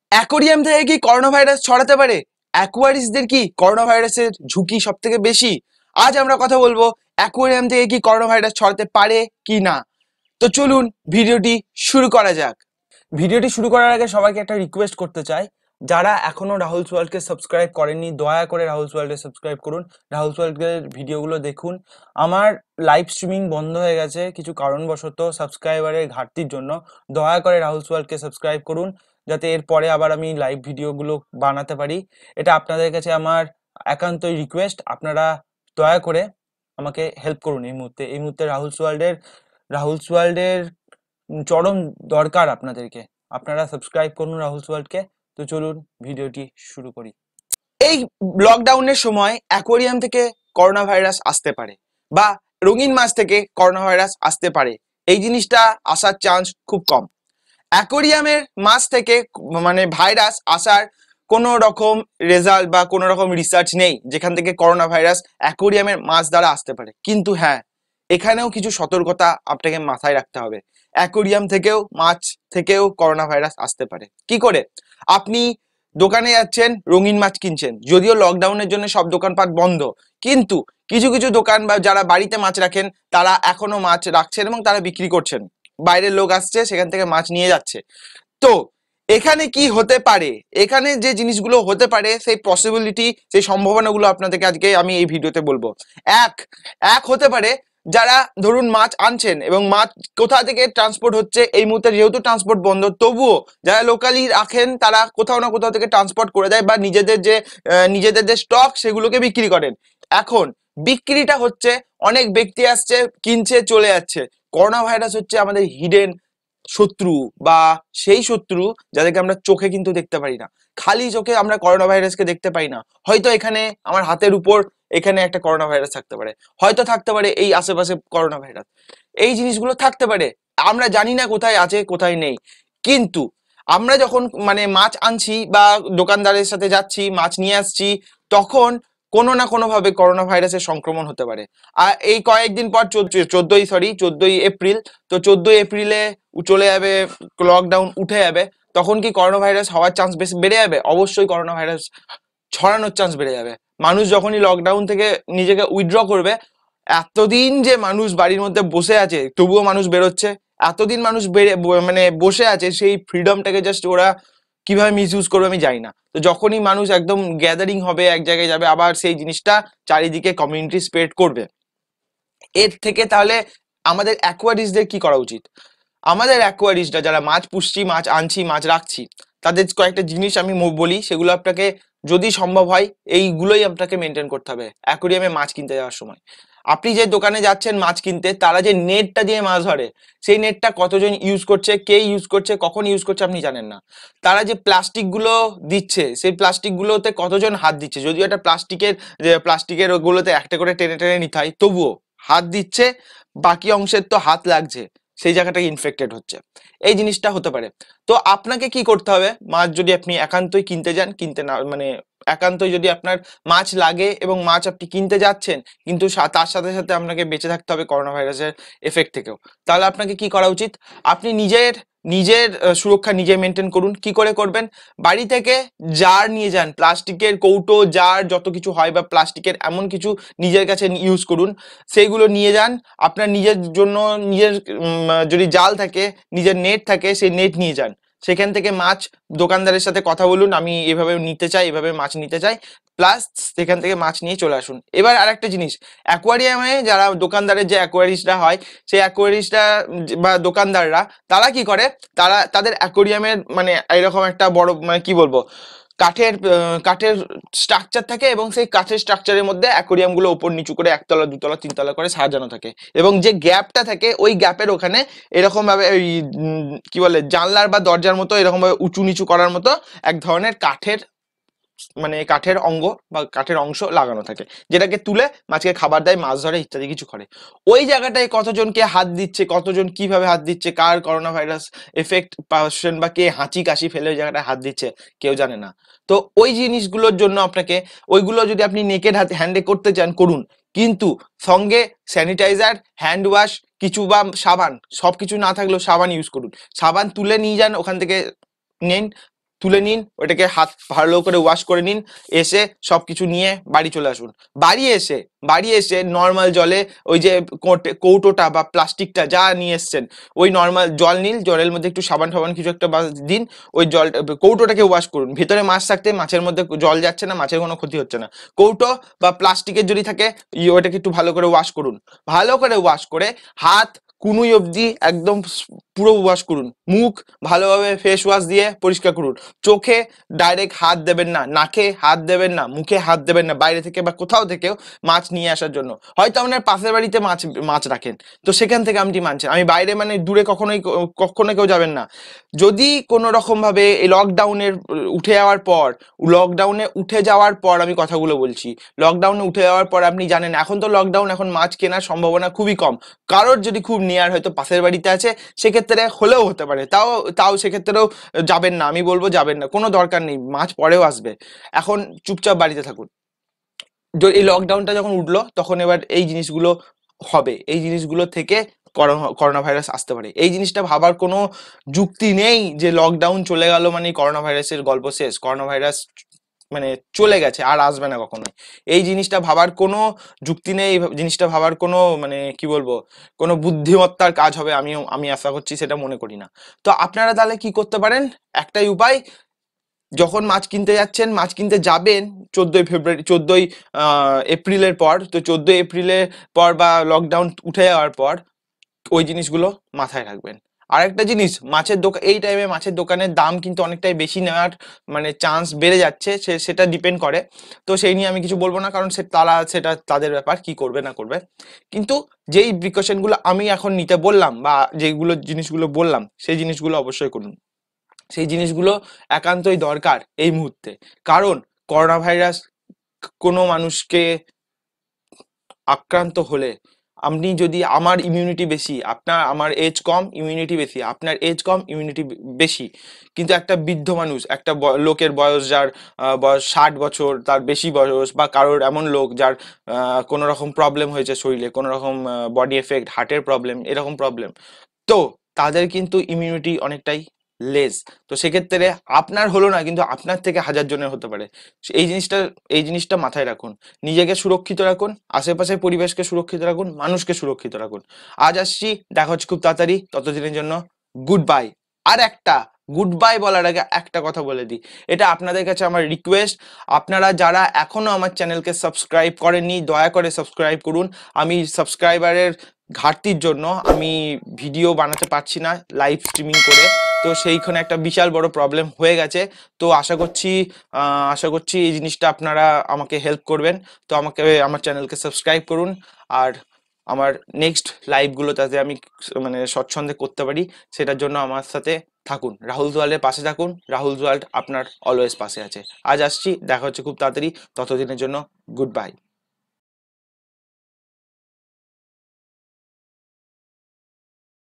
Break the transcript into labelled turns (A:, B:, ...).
A: Aquarium থেকে কি corona virus ছড়াতে পারে? অ্যাকোয়ারিস্টদের কি করোনা ভাইরাসের ঝুঁকি সব থেকে বেশি? আজ আমরা কথা বলবো অ্যাকোরিয়াম থেকে কি করোনা ভাইরাস ছড়াতে পারে কি না। তো চলুন ভিডিওটি শুরু করা যাক। ভিডিওটি শুরু করার আগে সবাইকে একটা রিকোয়েস্ট করতে চাই, যারা এখনো রাহুলস ওয়ার্ল্ডকে সাবস্ক্রাইব করেননি দয়া করে রাহুলস ওয়ার্ল্ডে সাবস্ক্রাইব করুন, রাহুলস ওয়ার্ল্ডের ভিডিওগুলো দেখুন। আমার লাইভ স্ট্রিমিং বন্ধ হয়ে গেছে কিছু কারণবশত, সাবস্ক্রাইবারের ঘাটতির জন্য। দয়া করে রাহুলস ওয়ার্ল্ডকে সাবস্ক্রাইব করুন যাতে এরপরে আবার আমি লাইভ ভিডিওগুলো বানাতে পারি। এটা আপনাদের কাছে আমার একান্তই রিকোয়েস্ট, আপনারা দয়া করে আমাকে হেল্প করুন। এই মুহূর্তে রাহুলস ওয়ার্ল্ডের চরম দরকার আপনাদেরকে। আপনারা সাবস্ক্রাইব করুন রাহুলস ওয়ার্ল্ডকে। তো চলুন ভিডিওটি শুরু করি। এই লকডাউনের সময় অ্যাকোরিয়াম থেকে করোনা ভাইরাস আসতে পারে বা রঙিন মাছ থেকে করোনা ভাইরাস আসতে পারে, এই জিনিসটা আসার চান্স খুব কম। অ্যাকোরিয়ামের মাছ থেকে মানে ভাইরাস আসার কোনো রকম রেজাল্ট বা কোনো রকম রিসার্চ নেই যেখান থেকে করোনা ভাইরাস অ্যাকোরিয়ামের মাছ দ্বারা আসতে পারে। কিন্তু হ্যাঁ, এখানেও কিছু সতর্কতা আপনাকে মাথায় রাখতে হবে। অ্যাকোরিয়াম থেকেও মাছ থেকেও করোনা ভাইরাস আসতে পারে। কি করে? আপনি দোকানে যাচ্ছেন, রঙিন মাছ কিনছেন, যদিও লকডাউনের জন্য সব দোকানপাট বন্ধ, কিন্তু কিছু কিছু দোকান বা যারা বাড়িতে মাছ রাখেন তারা এখনো মাছ রাখছেন এবং তারা বিক্রি করছেন। বাইরের লোক আসছে, সেখান থেকে মাছ নিয়ে যাচ্ছে। তো এখানে কি হতে পারে, এখানে যে জিনিসগুলো হতে পারে সেই পসিবিলিটি, সেই সম্ভাবনাগুলো আপনাদেরকে আজকে আমি এই ভিডিওতে বলবো। এক এক হতে পারে যারা ধরুন মাছ আনছেন এবং মাছ কোথা থেকে ট্রান্সপোর্ট হচ্ছে, এই মুহূর্তে যেহেতু ট্রান্সপোর্ট বন্ধ, তবুও যারা লোকালি রাখেন তারা কোথাও না কোথাও থেকে ট্রান্সপোর্ট করে দেয় বা নিজেদের যে স্টক সেগুলোকে বিক্রি করেন। এখন বিক্রিটা হচ্ছে, অনেক ব্যক্তি আসছে, কিনছে, চলে যাচ্ছে। করোনা ভাইরাস হচ্ছে আমাদের হিডেন শত্রু বা সেই শত্রু যাদেরকে আমরা চোখে কিন্তু দেখতে পারি না। খালি চোখে আমরা করোনা ভাইরাসকে দেখতে পাই না। হয়তো এখানে আমার হাতের উপর এখানে একটা করোনা ভাইরাস থাকতে পারে, হয়তো থাকতে পারে এই আশেপাশে করোনা ভাইরাস, এই জিনিসগুলো থাকতে পারে। আমরা জানি না কোথায় আছে কোথায় নেই। কিন্তু আমরা যখন মানে মাছ আনছি বা দোকানদারের সাথে যাচ্ছি, মাছ নিয়ে আসছি, তখন কোনো না কোনো ভাবে করোনা ভাইরাসের সংক্রমণ হতে পারে। আর এই কয়েকদিন পর 14ই এপ্রিল, তো 14 এপ্রিলে চলে যাবে, লকডাউন উঠে যাবে। তখন কি করোনা ভাইরাস হওয়ার চান্স বেশি বেড়ে যাবে? অবশ্যই করোনা ভাইরাস ছড়ানোর চান্স বেড়ে যাবে। মানুষ যখনই লকডাউন থেকে নিজেকে উইথড্র করবে, এতদিন যে মানুষ বাড়ির মধ্যে বসে আছে তবুও মানুষ বেরোচ্ছে, এতদিন মানুষ মানে বসে আছে, সেই ফ্রিডমটাকে জাস্ট ওরা কিভাবে মিস ইউজ করবে আমি জানি না। তো যখনই মানুষ একদম গ্যাদারিং হবে, এক জায়গায় যাবে, আবার সেই জিনিসটা চারিদিকে কমিউনিটি স্প্রেড করবে। এর থেকে তাহলে আমাদের অ্যাকোয়ারিস্টদের কি করা উচিত? আমাদের অ্যাকোয়ারিস্টরা যারা মাছ পুষছি, মাছ আনছি, মাছ রাখছি, তাদের কয়েকটা জিনিস আমি বলি, সেগুলো আপনাকে যদি সম্ভব হয় এইগুলোই আপনাকে মেনটেন করতে হবে অ্যাকোরিয়ামে মাছ কিনতে যাওয়ার সময়। আপনি যে দোকানে যাচ্ছেন মাছ কিনতে, তারা যে নেটটা দিয়ে মাছ ধরে, সেই নেটটা কতজন ইউজ করছে, কে ইউজ করছে, কখন ইউজ করছে আপনি জানেন না। তারা যে প্লাস্টিক গুলো দিচ্ছে, সেই প্লাস্টিক গুলোতে কতজন হাত দিচ্ছে, যদিও এটা প্লাস্টিকের ওগুলোতে একটা করে টেনে টেনে নিতে হয়, তবুও হাত দিচ্ছে, বাকি অংশের তো হাত লাগছে, সেই জায়গাটা ইনফেক্টেড হচ্ছে। এই জিনিসটা হতে পারে। তো আপনাকে কি করতে হবে, মাছ যদি আপনি একান্তই কিনতে যান, কিনতে না মানে একান্তই যদি আপনার মাছ লাগে এবং মাছ আপনি কিনতে যাচ্ছেন, কিন্তু তার সাথে সাথে আপনাকে বেঁচে থাকতে হবে করোনা ভাইরাসের এফেক্ট থেকেও, তাহলে আপনাকে কি করা উচিত? আপনি নিজের নিজের সুরক্ষা নিজে মেনটেন করুন। কি করে করবেন? বাড়ি থেকে জার নিয়ে যান, প্লাস্টিকের কৌটো, জার, যত কিছু হয় বা প্লাস্টিকের এমন কিছু নিজের কাছে ইউজ করুন, সেইগুলো নিয়ে যান। আপনার নিজের জন্য নিজের যদি জাল থাকে, নিজের নেট থাকে, সেই নেট নিয়ে যান। সেখান থেকে মাছ, দোকানদারের সাথে কথা বলুন, আমি এভাবে নিতে চাই, এভাবে মাছ নিতে চাই, প্লাস সেখান থেকে মাছ নিয়ে চলে আসুন। এবার আরেকটা জিনিস, অ্যাকোয়ারিয়ামে যারা দোকানদারের যে অ্যাকোয়ারিস্টরা হয়, সেই অ্যাকোয়ারিস্টরা বা দোকানদাররা তারা কি করে, তারা তাদের অ্যাকোয়ারিয়ামের মানে এরকম একটা বড় মানে কি বলবো, কাঠের স্ট্রাকচার থাকে এবং সেই কাঠের স্ট্রাকচারের মধ্যে অ্যাকোরিয়াম গুলো উপর নিচু করে একতলা, দুতলা, তিনতলা করে সাজানো থাকে, এবং যে গ্যাপটা থাকে ওই গ্যাপের ওখানে এরকম ভাবে ওই কি বলে, জানলার বা দরজার মতো এরকম ভাবে উঁচু নিচু করার মতো এক ধরনের কাঠের অঙ্গ বা কাঠের অংশ লাগানো থাকে, যেটাকে তুলে মাছকে খাবার দেয়, মাছ ধরে, ইত্যাদি কিছু করে। ওই জায়গাটায় কতজনকে হাত দিচ্ছে, কতজন কিভাবে হাত দিচ্ছে, কার করোনা ভাইরাস এফেক্ট পার্সন বা কে হাঁচি কাশি ফেলে ওই জায়গাটায় হাত দিচ্ছে, কেউ জানে না। তো ওই জিনিসগুলোর জন্য আপনাকে, ওইগুলো যদি আপনি নেকেড হ্যান্ডে করতে চান করুন, কিন্তু সঙ্গে স্যানিটাইজার, হ্যান্ড ওয়াশ, কিছু বা সাবান, সবকিছু না থাকলেও সাবান ইউজ করুন। সাবান তুলে নিয়ে যান, ওখান থেকে নিন, তুলে নিন, ওটাকে হাত ভালো করে ওয়াশ করে নিন, এসে সবকিছু নিয়ে বাড়ি চলে আসুন। বাড়ি এসে নর্মাল জলে ওই যে কৌটোটা বা প্লাস্টিকটা যা নিয়ে এসছেন, ওই নর্মাল জল নিন, জলের মধ্যে একটু সাবান ফাবান কিছু একটা দিন, ওই জল কৌটোটাকে ওয়াশ করুন। ভেতরে মাছ থাকতে মাছের মধ্যে জল যাচ্ছে না, মাছের কোনো ক্ষতি হচ্ছে না। কৌটো বা প্লাস্টিকের যদি থাকে ওটাকে একটু ভালো করে ওয়াশ করুন। ভালো করে ওয়াশ করে হাত কুনুই অবধি একদম পুরো ওয়াশ করুন। মুখ ভালোভাবে ফেস ওয়াশ দিয়ে পরিষ্কার করুন। চোখে ডাইরেক্ট হাত দেবেন না, নাকে হাত দেবেন না, মুখে হাত দেবেন না, বাইরে থেকে বা কোথাও থেকেও মাছ নিয়ে আসার জন্য। হয়তো আপনার পাশের বাড়িতে মাছ রাখেন, তো সেখান থেকে আপনি মানছেন, আমি বাইরে মানে দূরে কখনোই কেউ যাবেন না। যদি কোনো রকম ভাবে এই লকডাউনে উঠে যাওয়ার পর আমি কথাগুলো বলছি, লকডাউনে উঠে যাওয়ার পর আপনি জানেন এখন তো লকডাউন, এখন মাছ কেনার সম্ভাবনা খুবই কম। কারোর যদি খুব নিয়ার হয়তো পাশের বাড়িতে আছে, সেক্ষেত্রে হলেও হতে পারে, তাও সেক্ষেত্রেও যাবেন না, আমি বলবো যাবেন না, কোনো দরকার নেই, মাছ পরেও আসবে। এখন চুপচাপ বাড়িতে থাকুন। এই লকডাউনটা যখন উঠলো তখন এবার এই জিনিসগুলো হবে, এই জিনিসগুলো থেকে করোনা ভাইরাস আসতে পারে। এই জিনিসটা ভাবার কোনো যুক্তি নেই যে লকডাউন চলে গেল মানে করোনা ভাইরাসের গল্প শেষ, করোনা ভাইরাস মানে চলে গেছে আর আসবে না কখনোই। এই জিনিসটা ভাবার কোনো যুক্তি নেই, এই জিনিসটা ভাবার কোনো মানে কি বলবো, কোনো বুদ্ধিমত্তার কাজ হবে আমি আশা করছি, সেটা মনে করি না। তো আপনারা তাহলে কি করতে পারেন, একটাই উপায়, যখন মাছ কিনতে যাচ্ছেন, মাছ কিনতে যাবেন 14 এপ্রিলের পর, তো 14 এপ্রিলের পর বা লকডাউন উঠে যাওয়ার পর ওই জিনিসগুলো মাথায় রাখবেন। আর একটা জিনিস, মাছের দোকান এই টাইমে মাছের দোকানের দাম কিন্তু অনেকটাই বেশি নেওয়ার মানে চান্স বেড়ে যাচ্ছে, সেটা ডিপেন্ড করে। তো সেই নিয়ে আমি কিছু বলবো না, কারণ সেটা তাদের ব্যাপার, কি করবে না করবে। কিন্তু যেই প্রিকশনগুলো আমি এখন নিতে বললাম বা যেগুলো জিনিসগুলো বললাম, সেই জিনিসগুলো অবশ্যই করুন। সেই জিনিসগুলো একান্তই দরকার এই মুহূর্তে, কারণ করোনা ভাইরাস কোনো মানুষকে আক্রান্ত হলে, আপনি যদি, আমার ইমিউনিটি বেশি, আমার এজ কম, ইমিউনিটি বেশি, আপনার এজ কম, ইমিউনিটি বেশি, কিন্তু একটা বৃদ্ধ মানুষ, একটা লোকের বয়স, যার বয়স 60 বছর, তার বেশি বয়স, বা কারোর এমন লোক যার কোনো রকম প্রবলেম হয়েছে শরীরে, কোনো রকম বডি এফেক্ট, হার্টের প্রবলেম, এরকম প্রবলেম, তো তাদের কিন্তু ইমিউনিটি অনেকটাই লেস। তো সেক্ষেত্রে আপনার হলো না, কিন্তু আপনার থেকে হাজার জনের হতে পারে। এই জিনিসটা এই জিনিসটা মাথায় রাখুন। নিজেকে সুরক্ষিত রাখুন, আশেপাশের পরিবেশকে সুরক্ষিত রাখুন, মানুষকে সুরক্ষিত রাখুন। আজ আসছি, দেখা হচ্ছে খুব তাড়াতাড়ি, ততদিনের জন্য গুড বাই। আর একটা গুড বাই বলার আগে একটা কথা বলে দিই, এটা আপনাদের কাছে আমার রিকোয়েস্ট, আপনারা যারা এখনো আমার চ্যানেলকে সাবস্ক্রাইব করেননি, দয়া করে সাবস্ক্রাইব করুন। আমি সাবস্ক্রাইবারের ঘাটতির জন্য আমি ভিডিও বানাতে পারছি না লাইভ স্ট্রিমিং করে, তো সেইখানে একটা বিশাল বড় প্রবলেম হয়ে গেছে। তো আশা করছি এই জিনিসটা আপনারা আমাকে হেল্প করবেন। তো আমার চ্যানেলকে সাবস্ক্রাইব করুন, আর আমার নেক্সট লাইভগুলো যাতে আমি মানে স্বচ্ছন্দে করতে পারি, সেটার জন্য আমার সাথে থাকুন, রাহুল জুয়ালের পাশে থাকুন। রাহুল জুয়াল আপনার অলওয়েজ পাশে আছে। আজ আসছি, দেখা হচ্ছে খুব তাড়াতাড়ি, ততদিনের জন্য গুড বাই।